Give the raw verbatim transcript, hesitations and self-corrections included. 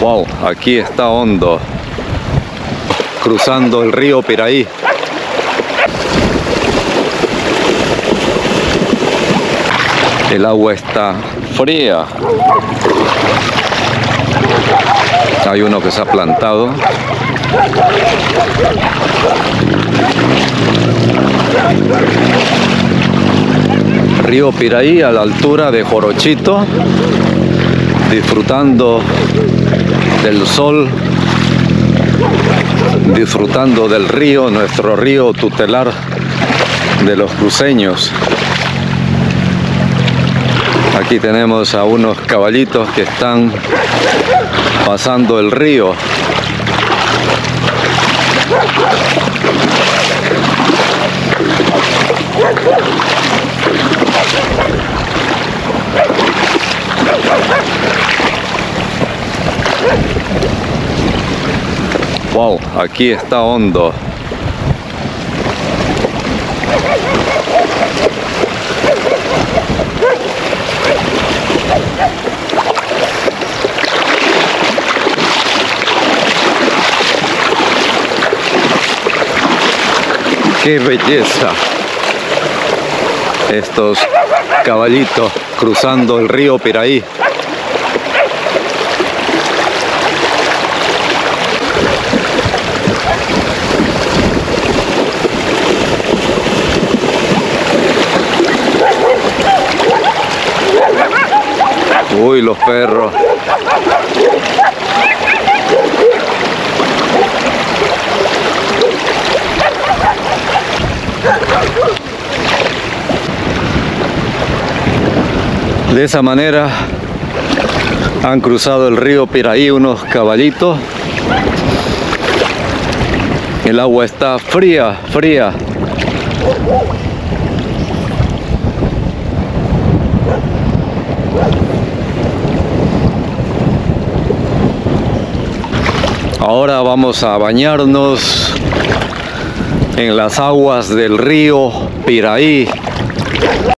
Wow, aquí está hondo, cruzando el río Piraí. El agua está fría. Hay uno que se ha plantado. Río Piraí a la altura de Jorochito, disfrutando del sol, disfrutando del río, nuestro río tutelar de los cruceños. Aquí tenemos a unos caballitos que están pasando el río. Wow, aquí está hondo. ¡Qué belleza! Estos caballitos cruzando el río Piraí. Uy, los perros. De esa manera han cruzado el río Piraí unos caballitos. El agua está fría, fría. Ahora vamos a bañarnos en las aguas del río Piraí.